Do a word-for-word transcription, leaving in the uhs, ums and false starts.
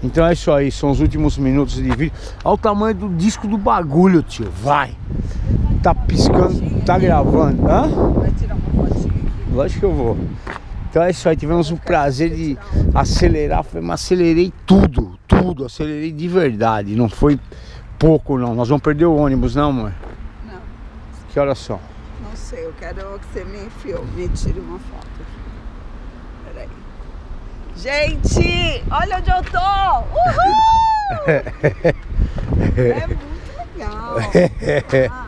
Então é isso aí, são os últimos minutos de vídeo. Olha o tamanho do disco do bagulho, tio. Vai. Tá piscando, tá gravando. Hã? Vai tirar uma fotinha aqui? Lógico que eu vou. Então é isso aí, tivemos o prazer de acelerar, mas acelerei tudo, tudo, acelerei de verdade, não foi pouco não. Nós vamos perder o ônibus, não, amor? Não. Que horas são? Não sei, eu quero que você me filme, me tire uma foto. Peraí. Gente, olha onde eu tô! Uhul! É muito legal. Ah.